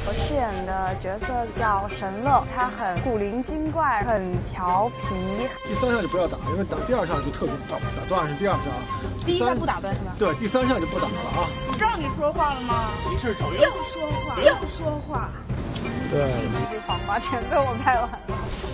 我饰演的角色叫神乐，他很古灵精怪，很调皮。 第3项就不要打，因为打第2项就特别打断是第2项。 第1项不打断是吧？ 对，第3项就不打了啊。 让你说话了吗？ 歧视丑又说话，又说话。 对， 这句谎话全被我拍完了。